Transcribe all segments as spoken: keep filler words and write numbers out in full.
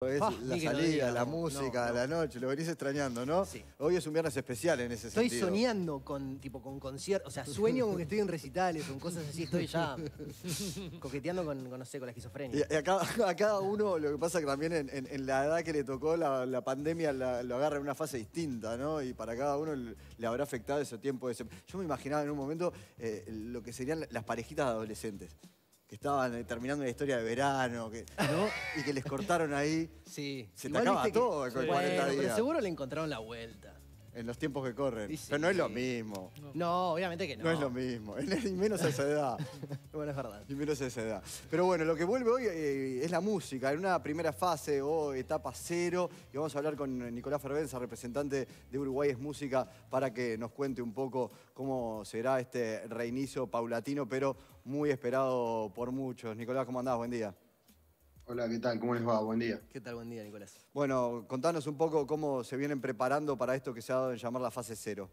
es Oh, la ni que lo salida, diga, la no, música, no, no. la noche, lo venís extrañando, ¿no? Sí. Hoy es un viernes especial en ese Estoy sentido. soñando con, tipo, con conciertos, o sea, sueño con que estoy en recitales, con cosas así, estoy ya coqueteando con, con, no sé, con la esquizofrenia. Y a cada, a cada uno, lo que pasa que también en, en, en la edad que le tocó la, la pandemia la, lo agarra en una fase distinta, ¿no? Y para cada uno le, le habrá afectado ese tiempo. Ese... Yo me imaginaba en un momento eh, lo que serían las parejitas de adolescentes, que estaban eh, terminando la historia de verano, que, ¿no? Y que les cortaron ahí. Sí. Se te Igual acaba viste que- todo con sí. cuarenta Bueno, días. pero seguro le encontraron la vuelta. En los tiempos que corren. Y sí. Pero no es lo mismo. No. no, obviamente que no. No es lo mismo. Y menos a esa edad. Bueno, es verdad. Y menos a esa edad. Pero bueno, lo que vuelve hoy eh, es la música. En una primera fase o etapa cero. Y vamos a hablar con Nicolás Fervenza, representante de Uruguay es Música, para que nos cuente un poco cómo será este reinicio paulatino, pero muy esperado por muchos. Nicolás, ¿cómo andás? Buen día. Hola, ¿qué tal? ¿Cómo les va? Buen día. ¿Qué tal? Buen día, Nicolás. Bueno, contanos un poco cómo se vienen preparando para esto que se ha dado en llamar la fase cero.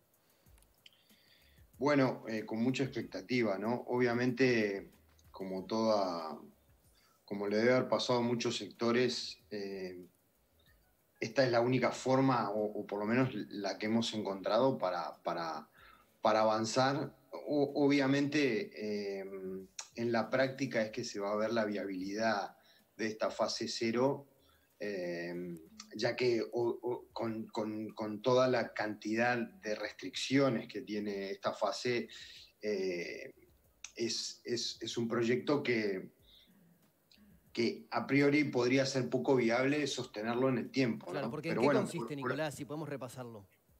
Bueno, eh, con mucha expectativa, ¿no? Obviamente, como toda, como le debe haber pasado a muchos sectores, eh, esta es la única forma, o, o por lo menos la que hemos encontrado para, para, para avanzar. O, obviamente, eh, en la práctica es que se va a ver la viabilidad de esta fase cero, eh, ya que o, o, con, con, con toda la cantidad de restricciones que tiene esta fase, eh, es, es, es un proyecto que, que a priori podría ser poco viable sostenerlo en el tiempo. Claro, ¿no? porque Pero ¿en qué bueno, consiste, por, Nicolás? Si podemos repasarlo.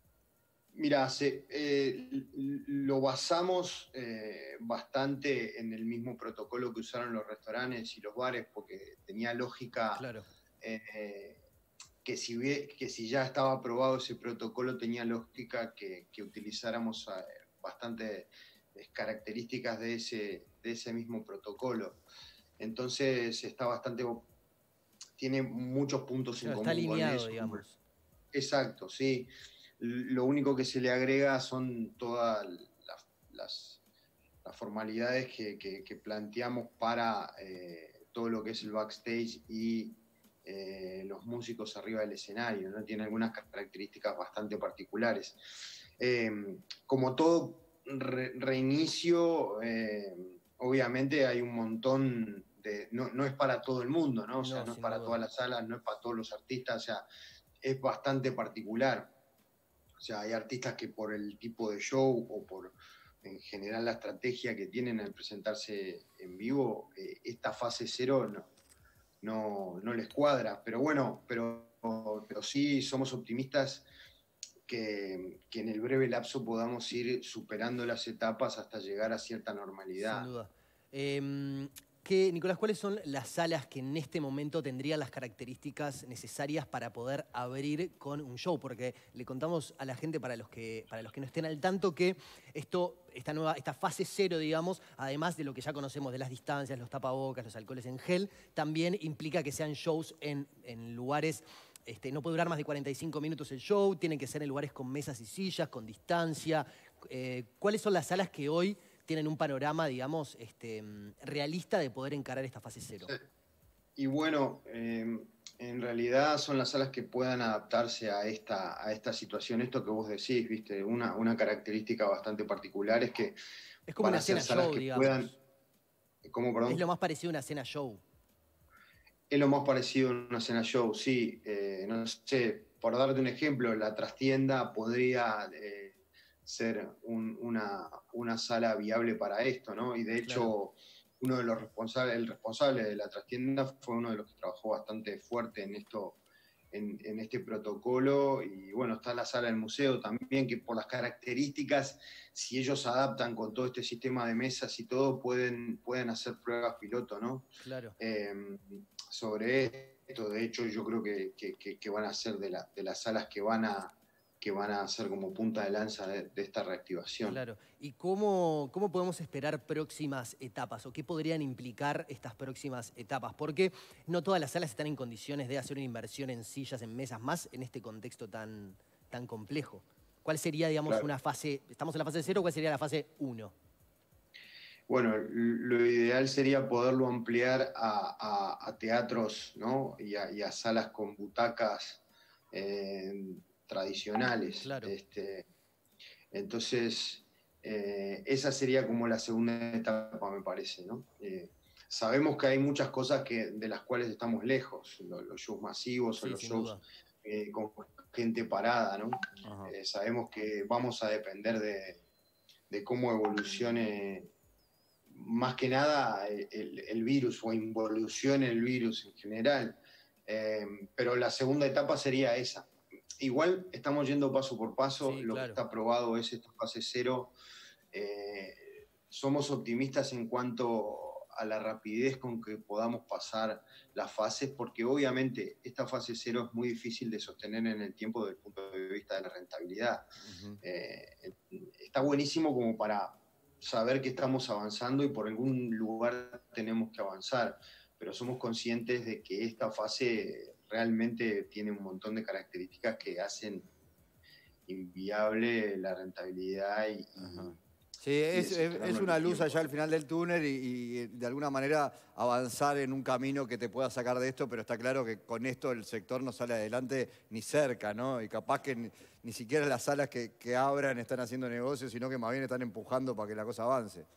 Mira, se, eh, lo basamos eh, bastante en el mismo protocolo que usaron los restaurantes y los bares, porque tenía lógica Claro. eh, que, si, que si ya estaba aprobado ese protocolo, tenía lógica que, que utilizáramos eh, bastante características de ese, de ese mismo protocolo. Entonces está bastante, tiene muchos puntos Claro, en está común alineado, con eso. digamos. Exacto, sí. Lo único que se le agrega son todas las, las, las formalidades que, que, que planteamos para eh, todo lo que es el backstage y eh, los músicos arriba del escenario, ¿no? Tiene algunas características bastante particulares. Eh, como todo re reinicio, eh, obviamente hay un montón de... No, no es para todo el mundo, ¿no? O sea, No, no es sin para duda. todas las salas, no es para todos los artistas, o sea, es bastante particular. O sea, hay artistas que por el tipo de show o por en general la estrategia que tienen al presentarse en vivo, eh, esta fase cero no, no, no les cuadra. Pero bueno, pero, pero sí somos optimistas que, que en el breve lapso podamos ir superando las etapas hasta llegar a cierta normalidad. Sin duda. Eh, ¿qué, Nicolás, ¿cuáles son las salas que en este momento tendrían las características necesarias para poder abrir con un show? Porque le contamos a la gente, para los que, para los que no estén al tanto, que esto, esta, nueva, esta fase cero, digamos, además de lo que ya conocemos de las distancias, los tapabocas, los alcoholes en gel, también implica que sean shows en, en lugares... Este, no puede durar más de cuarenta y cinco minutos el show, tienen que ser en lugares con mesas y sillas, con distancia. Eh, ¿Cuáles son las salas que hoy tienen un panorama, digamos, este, realista de poder encarar esta fase cero? Y bueno, eh, en realidad son las salas que puedan adaptarse a esta, a esta situación. Esto que vos decís, ¿viste? Una, una característica bastante particular es que es como van una a ser cena salas show, que digamos. puedan... ¿Cómo, perdón? Es lo más parecido a una cena show. Es lo más parecido a una cena show, sí. Eh, no sé, por darte un ejemplo, la trastienda podría eh, ser un, una, una sala viable para esto, ¿no? Y de hecho, claro, uno de los responsables, el responsable de la trastienda fue uno de los que trabajó bastante fuerte en esto, en, en este protocolo. Y bueno, está la sala del museo también, que por las características, si ellos adaptan con todo este sistema de mesas y todo, pueden, pueden hacer pruebas piloto, ¿no? Claro. Eh, sobre esto, de hecho yo creo que, que, que van a ser de, la, de las salas que van a que van a ser como punta de lanza de, de esta reactivación. Claro. ¿Y cómo, cómo podemos esperar próximas etapas o qué podrían implicar estas próximas etapas? Porque no todas las salas están en condiciones de hacer una inversión en sillas, en mesas, más en este contexto tan, tan complejo. ¿Cuál sería, digamos, claro, una fase, estamos en la fase cero, cuál sería la fase uno? Bueno, lo ideal sería poderlo ampliar a, a- a teatros, ¿no? Y a, y a salas con butacas eh, tradicionales. Claro. Este, entonces, eh, esa sería como la segunda etapa, me parece, ¿no? Eh, sabemos que hay muchas cosas que, de las cuales estamos lejos, lo- los, shows masivos o Sí, los sin shows duda. eh, con gente parada, ¿no? Ajá. Eh, sabemos que vamos a depender de, de cómo evolucione más que nada el, el virus o involucione el virus en general. Eh, pero la segunda etapa sería esa. Igual estamos yendo paso por paso, Sí, lo que claro. está probado es esta fase cero. Eh, somos optimistas en cuanto a la rapidez con que podamos pasar las fases, porque obviamente esta fase cero es muy difícil de sostener en el tiempo desde el punto de vista de la rentabilidad. Ujú. Eh, está buenísimo como para saber que estamos avanzando y por algún lugar tenemos que avanzar, pero somos conscientes de que esta fase realmente tiene un montón de características que hacen inviable la rentabilidad y, Ajá. y, Sí, y es, de es- es sostenerlo en una el luz tiempo. allá al final del túnel y, y de alguna manera avanzar en un camino que te pueda sacar de esto, pero está claro que con esto el sector no sale adelante ni cerca, ¿no? Y capaz que ni, ni siquiera las salas que, que abran están haciendo negocios, sino que más bien están empujando para que la cosa avance.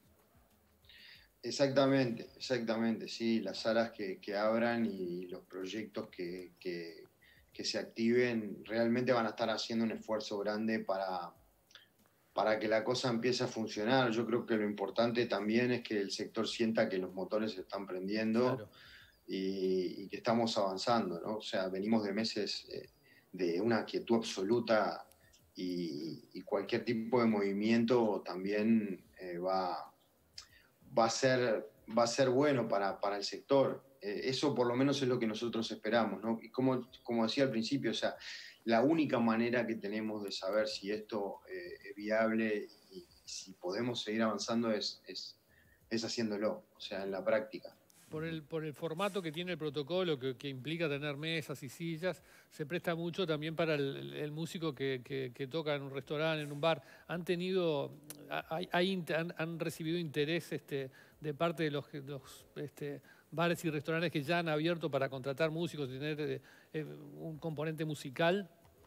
Exactamente, exactamente, sí, las salas que, que abran y los proyectos que, que, que se activen realmente van a estar haciendo un esfuerzo grande para, para que la cosa empiece a funcionar. Yo creo que lo importante también es que el sector sienta que los motores se están prendiendo Claro. y, y que estamos avanzando, ¿no? O sea, venimos de meses eh, de una quietud absoluta y, y cualquier tipo de movimiento también eh, va va a ser, va a ser bueno para, para el sector. Eh, eso por lo menos es lo que nosotros esperamos, ¿no? Y como, como decía al principio, o sea, la única manera que tenemos de saber si esto eh, es viable y si podemos seguir avanzando es, es, es haciéndolo, o sea, en la práctica. Por el, por el formato que tiene el protocolo, que, que implica tener mesas y sillas, se presta mucho también para el, el músico que, que, que toca en un restaurante, en un bar. ¿Han tenido, hay, hay, han, han recibido interés este, de parte de los, los este, bares y restaurantes que ya han abierto para contratar músicos y tener eh, eh, un componente musical?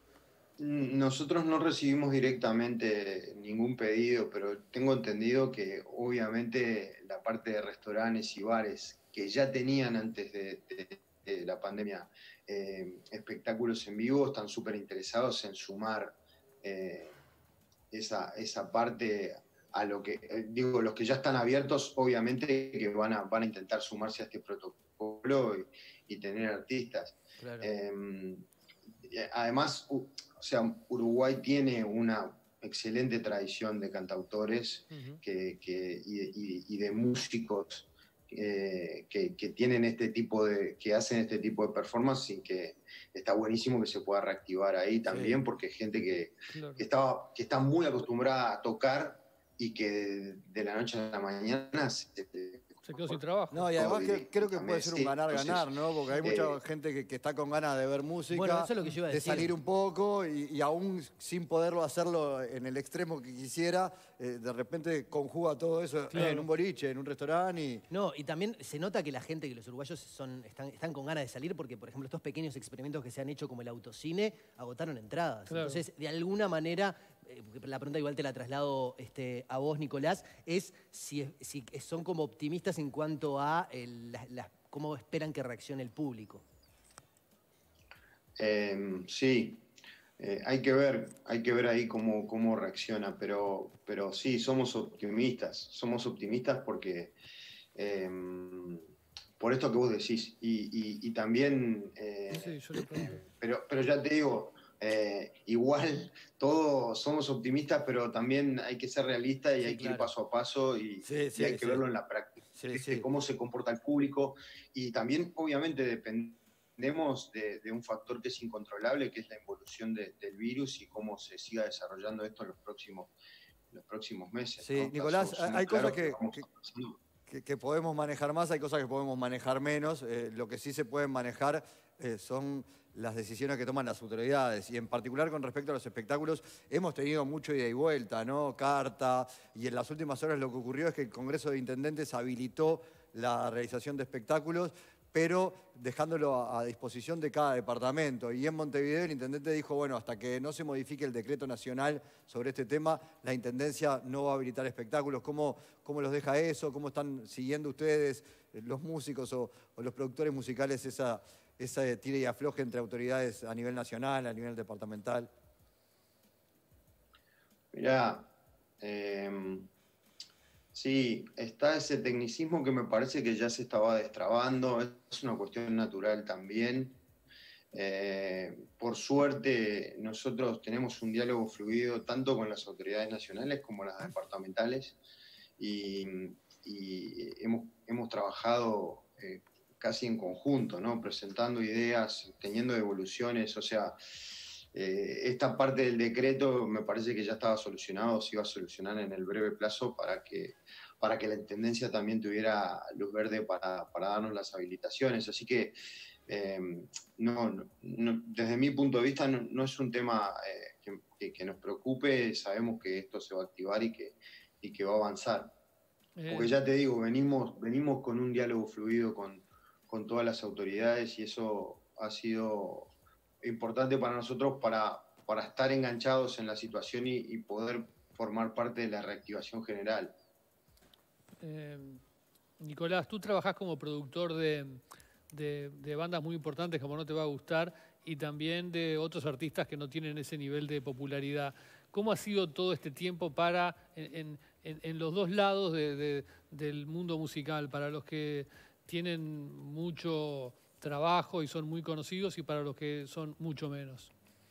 Nosotros no recibimos directamente ningún pedido, pero tengo entendido que obviamente la parte de restaurantes y bares que ya tenían antes de, de- de la pandemia eh, espectáculos en vivo están súper interesados en sumar eh, esa, esa parte a lo que, eh, digo, los que ya están abiertos obviamente que van a, van a intentar sumarse a este protocolo y, y tener artistas. Claro. Eh, además, o sea, Uruguay tiene una excelente tradición de cantautores Uh-huh. que, que, y, y, y, de músicos eh, que, que, tienen este tipo de, que hacen este tipo de performance y que está buenísimo que se pueda reactivar ahí también, Sí. porque hay gente que, Claro. que, estaba, que está muy acostumbrada a tocar y que de, de la noche a la mañana se, se quedó sin trabajo. No, y además que, creo que puede ser un ganar-ganar, ¿no? Porque hay mucha eh, gente que, que está con ganas de ver música, Bueno, eso es lo que yo iba a de decir. salir un poco y, y aún sin poderlo hacerlo en el extremo que quisiera, eh, de repente conjuga todo eso Claro. en un boliche, en un restaurante y... No, y también se nota que la gente, que los uruguayos son, están, están con ganas de salir porque, por ejemplo, estos pequeños experimentos que se han hecho como el autocine agotaron entradas. Claro. Entonces, de alguna manera, eh, la pregunta igual te la traslado este, a vos, Nicolás, es si, si son como optimistas en cuanto a el, la, la, cómo esperan que reaccione el público. Eh, sí, eh, hay que ver, hay que ver ahí cómo, cómo reacciona, pero, pero sí, somos optimistas, somos optimistas porque eh, por esto que vos decís, y, y, y también, eh, Sí, yo le pregunto. pero, pero ya te digo, eh, igual todos somos optimistas, pero también hay que ser realistas y Sí, hay que ir claro. paso a paso y, Sí, sí, y hay que sí. verlo en la práctica, Sí, ¿viste? sí. Cómo se comporta el público y también obviamente depende dependemos de, de un factor que es incontrolable, que es la evolución de, del virus y cómo se siga desarrollando esto en los próximos, los próximos meses. Sí, ¿no? Nicolás, Somos hay claros cosas que, vamos que, avanzando. que, que podemos manejar más, hay cosas que podemos manejar menos. Eh, lo que sí se pueden manejar eh, son las decisiones que toman las autoridades, y en particular con respecto a los espectáculos, hemos tenido mucho ida y vuelta, ¿no? Carta, y en las últimas horas lo que ocurrió es que el Congreso de Intendentes habilitó la realización de espectáculos, pero dejándolo a, a disposición de cada departamento. Y en Montevideo el intendente dijo, bueno, hasta que no se modifique el decreto nacional sobre este tema, la Intendencia no va a habilitar espectáculos. ¿Cómo, cómo los deja eso? ¿Cómo están siguiendo ustedes, los músicos o, o los productores musicales, esa, esa tira y afloje entre autoridades a nivel nacional, a nivel departamental? Mirá, eh, sí, está ese tecnicismo que me parece que ya se estaba destrabando, es una cuestión natural también. Eh, por suerte, nosotros tenemos un diálogo fluido tanto con las autoridades nacionales como las departamentales, y, y hemos, hemos trabajado eh, casi en conjunto, ¿no? Presentando ideas, teniendo devoluciones, o sea, eh, esta parte del decreto me parece que ya estaba solucionado, se iba a solucionar en el breve plazo para que, para que la Intendencia también tuviera luz verde para, para darnos las habilitaciones, así que Eh, no, no, desde mi punto de vista no, no es un tema eh, que, que, que nos preocupe, sabemos que esto se va a activar y que, y que va a avanzar. Eh. Porque ya te digo, venimos, venimos con un diálogo fluido con, con todas las autoridades y eso ha sido importante para nosotros para, para estar enganchados en la situación y, y poder formar parte de la reactivación general. Eh, Nicolás, tú trabajás como productor de... De, de bandas muy importantes como No Te Va a Gustar y también de otros artistas que no tienen ese nivel de popularidad. ¿Cómo ha sido todo este tiempo para, en, en, en los dos lados de, de, del mundo musical, para los que tienen mucho trabajo y son muy conocidos y para los que son mucho menos?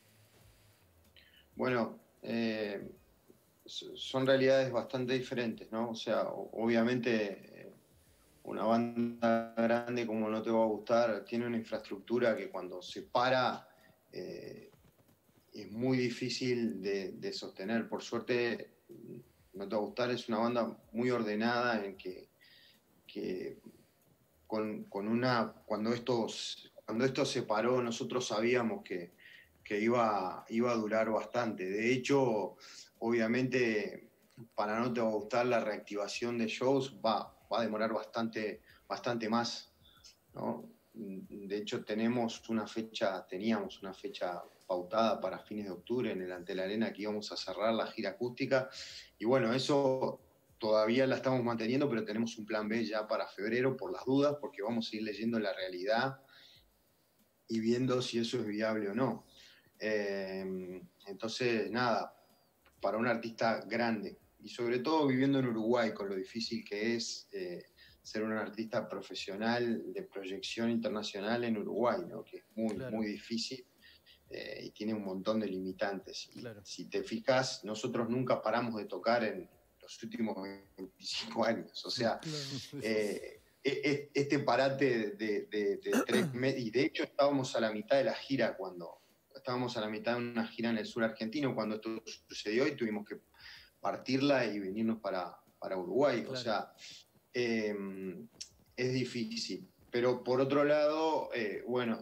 Bueno, eh, son realidades bastante diferentes, ¿no? O sea, obviamente una banda grande como No Te Va a Gustar tiene una infraestructura que cuando se para eh, es muy difícil de, de sostener. Por suerte, No Te Va a Gustar es una banda muy ordenada en que, que con, con una, cuando esto, cuando esto se paró nosotros sabíamos que, que iba, iba a durar bastante. De hecho, obviamente, para No Te Va a Gustar la reactivación de shows va va a demorar bastante, bastante más, ¿no? De hecho, tenemos una fecha, teníamos una fecha pautada para fines de octubre en el Ante la Arena que íbamos a cerrar la gira acústica, y bueno, eso todavía la estamos manteniendo, pero tenemos un plan B ya para febrero por las dudas, porque vamos a ir leyendo la realidad y viendo si eso es viable o no. Eh, entonces, nada, para un artista grande, y sobre todo viviendo en Uruguay, con lo difícil que es eh, ser un artista profesional de proyección internacional en Uruguay, ¿no? Que es muy, claro. muy difícil eh, y tiene un montón de limitantes. Y claro. Si te fijas, nosotros nunca paramos de tocar en los últimos veinticinco años. O sea, claro. eh, este parate de, de, de tres meses, y de hecho estábamos a la mitad de la gira cuando, estábamos a la mitad de una gira en el sur argentino cuando esto sucedió y tuvimos que partirla y venirnos para, para Uruguay. Claro. O sea, eh, es difícil. Pero por otro lado, eh, bueno,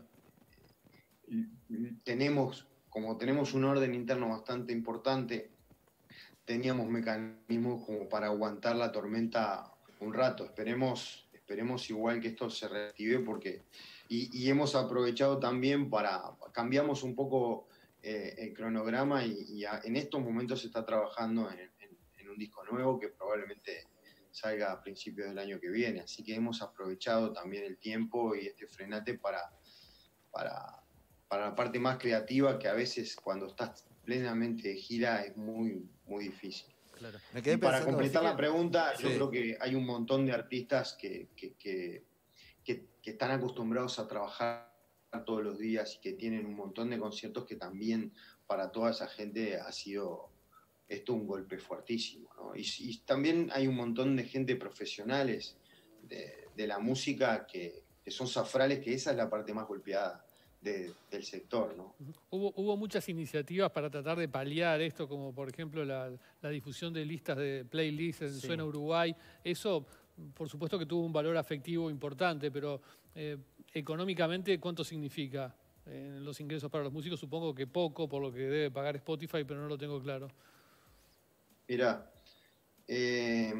tenemos, como tenemos un orden interno bastante importante, teníamos mecanismos como para aguantar la tormenta un rato. Esperemos, esperemos igual que esto se reactive porque... Y, y hemos aprovechado también para... Cambiamos un poco eh, el cronograma y, y a, en estos momentos se está trabajando en, en, en un disco nuevo que probablemente salga a principios del año que viene. Así que hemos aprovechado también el tiempo y este frenate para, para, para la parte más creativa que a veces cuando estás plenamente de gira es muy, muy difícil. Claro. Me quedé y para pensando, completar la pregunta, sí. Yo creo que hay un montón de artistas que, que, que, que, que están acostumbrados a trabajar todos los días y que tienen un montón de conciertos que también para toda esa gente ha sido esto un golpe fuertísimo, ¿no? Y, y también hay un montón de gente profesionales de, de la música que, que son zafrales, que esa es la parte más golpeada de, del sector, ¿no? Hubo, hubo muchas iniciativas para tratar de paliar esto, como por ejemplo la, la difusión de listas de playlists en sí. Suena Uruguay. Eso, por supuesto que tuvo un valor afectivo importante, pero eh, económicamente, ¿cuánto significa eh, los ingresos para los músicos? Supongo que poco, por lo que debe pagar Spotify, pero no lo tengo claro. Mirá, eh,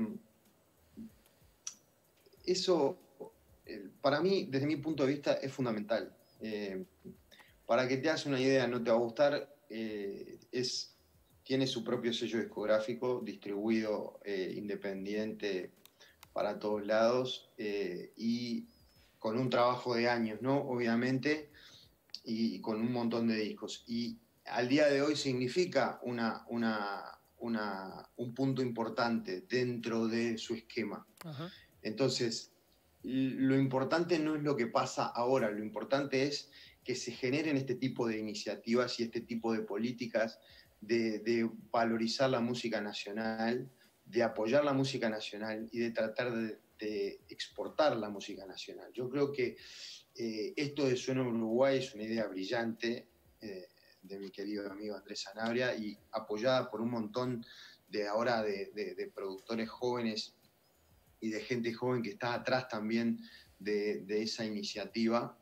eso eh, para mí, desde mi punto de vista, es fundamental. Eh, para que te hagas una idea, no te va a gustar, eh, es, tiene su propio sello discográfico, distribuido eh, independiente para todos lados, eh, y con un trabajo de años, ¿no? Obviamente, y, y con un montón de discos. Y al día de hoy significa una... una Una, un punto importante dentro de su esquema. Ajá. Entonces, lo importante no es lo que pasa ahora, lo importante es que se generen este tipo de iniciativas y este tipo de políticas de, de valorizar la música nacional, de apoyar la música nacional y de tratar de, de exportar la música nacional. Yo creo que eh, esto de Suena Uruguay es una idea brillante, eh, de mi querido amigo Andrés Sanabria, y apoyada por un montón de ahora de, de, de productores jóvenes y de gente joven que está atrás también de, de esa iniciativa.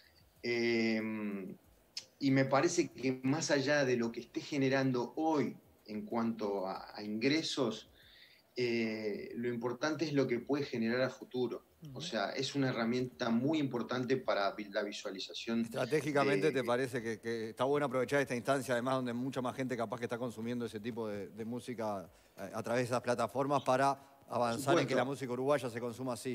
Eh, y me parece que más allá de lo que esté generando hoy en cuanto a, a ingresos, eh, lo importante es lo que puede generar a futuro. O sea, es una herramienta muy importante para la visualización. Estratégicamente, de... ¿te parece que, que está bueno aprovechar esta instancia, además donde mucha más gente capaz que está consumiendo ese tipo de, de música a, a través de esas plataformas para avanzar en que la música uruguaya se consuma así?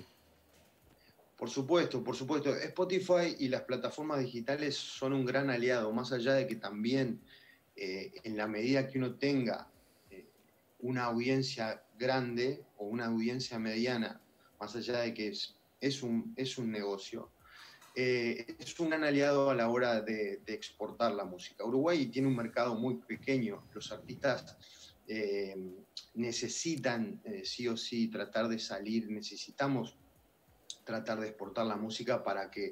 Por supuesto, por supuesto. Spotify y las plataformas digitales son un gran aliado, más allá de que también eh, en la medida que uno tenga eh, una audiencia grande o una audiencia mediana, más allá de que es, es, un, es un negocio, eh, es un gran aliado a la hora de, de exportar la música. Uruguay tiene un mercado muy pequeño, los artistas eh, necesitan eh, sí o sí tratar de salir, necesitamos tratar de exportar la música para que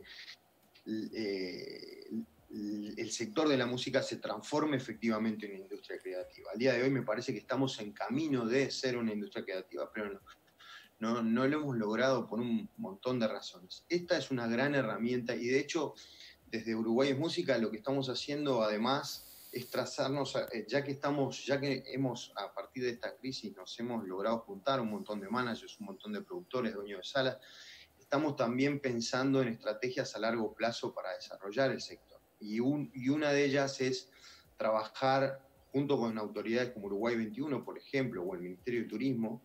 eh, el sector de la música se transforme efectivamente en una industria creativa. Al día de hoy me parece que estamos en camino de ser una industria creativa, pero no, no, no lo hemos logrado por un montón de razones. Esta es una gran herramienta y de hecho desde Uruguay es Música lo que estamos haciendo además es trazarnos, ya que estamos, ya que hemos a partir de esta crisis nos hemos logrado juntar un montón de managers, un montón de productores, dueños de salas, estamos también pensando en estrategias a largo plazo para desarrollar el sector. Y, un, y una de ellas es trabajar junto con autoridades como Uruguay veintiuno, por ejemplo, o el Ministerio de Turismo,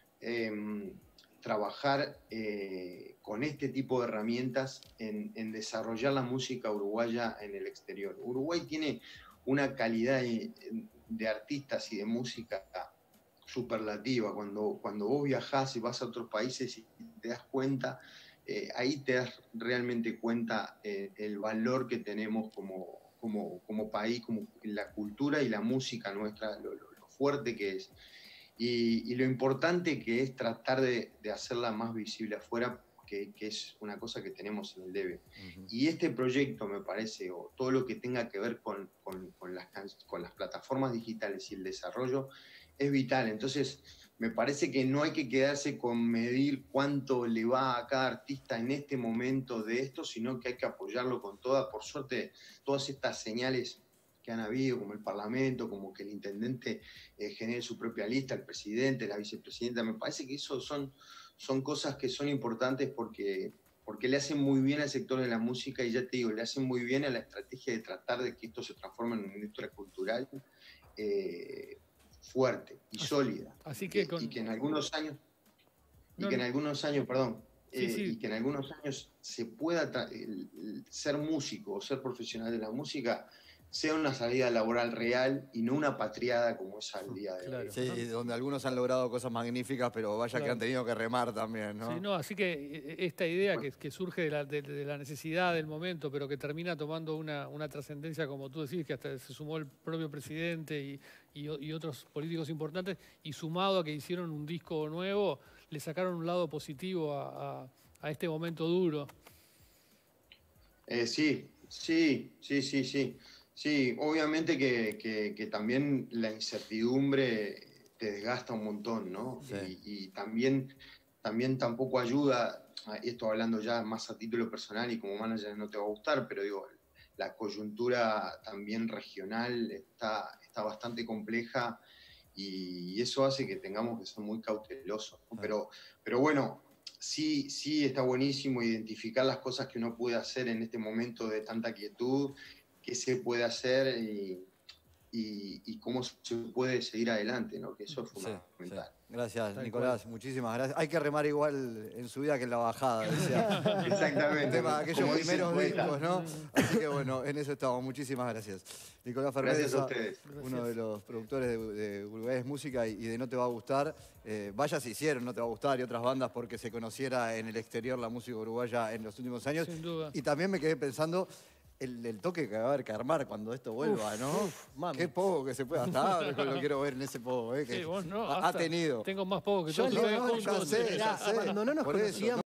eh, trabajar eh, con este tipo de herramientas en, en desarrollar la música uruguaya en el exterior. Uruguay tiene una calidad de, de artistas y de música superlativa. Cuando, cuando vos viajás y vas a otros países y te das cuenta, eh, ahí te das realmente cuenta eh, el valor que tenemos como, como, como país, como la cultura y la música nuestra, lo, lo, lo fuerte que es. Y, y lo importante que es tratar de, de hacerla más visible afuera, que, que es una cosa que tenemos en el debe. Uh-huh. Y este proyecto, me parece, o todo lo que tenga que ver con, con, con, las, con las plataformas digitales y el desarrollo, es vital. Entonces, me parece que no hay que quedarse con medir cuánto le va a cada artista en este momento de esto, sino que hay que apoyarlo con toda, por suerte, todas estas señales que han habido, como el Parlamento, como que el intendente eh, genere su propia lista, el presidente, la vicepresidenta. Me parece que eso son, son cosas que son importantes porque, porque le hacen muy bien al sector de la música y ya te digo, le hacen muy bien a la estrategia de tratar de que esto se transforme en una industria cultural eh, fuerte y así, sólida. Así que con... Y que en algunos años, y no, que en algunos años, perdón, sí, eh, sí. y que en algunos años se pueda el, el ser músico o ser profesional de la música sea una salida laboral real y no una patriada como es al día de claro. hoy. Sí, ¿no? Donde algunos han logrado cosas magníficas, pero vaya claro. que han tenido que remar también, ¿no? Sí, no, así que esta idea que, que surge de la, de, de la necesidad del momento, pero que termina tomando una, una trascendencia, como tú decís, que hasta se sumó el propio presidente y, y, y otros políticos importantes, y sumado a que hicieron un disco nuevo, le sacaron un lado positivo a, a, a este momento duro. Eh, sí, sí, sí, sí, sí. Sí, obviamente que, que, que también la incertidumbre te desgasta un montón, ¿no? Sí. Y, y también, también tampoco ayuda. esto hablando ya más a título personal y como manager no te va a gustar, pero digo, la coyuntura también regional está, está bastante compleja y eso hace que tengamos que ser muy cautelosos, ¿no? Pero, pero bueno, sí, sí está buenísimo identificar las cosas que uno puede hacer en este momento de tanta quietud, qué se puede hacer y, y, y cómo se puede seguir adelante, ¿no? Que eso es fundamental. Sí, sí. Gracias, Tal Nicolás, cual. Muchísimas gracias. Hay que remar igual en su vida que en la bajada, decía. Exactamente. El tema de aquellos primeros discos, ¿no? Así que bueno, en eso estamos. Muchísimas gracias. Nicolás Fernández, gracias a ustedes. Uno de los productores de, de Uruguay es Música y de No Te Va a Gustar. Eh, vaya se hicieron No Te Va a Gustar y otras bandas porque se conociera en el exterior la música uruguaya en los últimos años. Sin duda. Y también me quedé pensando El, el toque que va a haber que armar cuando esto vuelva, uf, ¿no? Uf, mami. Qué poco que se puede gastar, lo quiero ver en ese poco, ¿eh? Que sí, vos no, ha, ha tenido. Tengo más poco que Yo todos le- ustedes no, juntos. Ya sé, ya sé. Cuando no nos Por eso, conocíamos,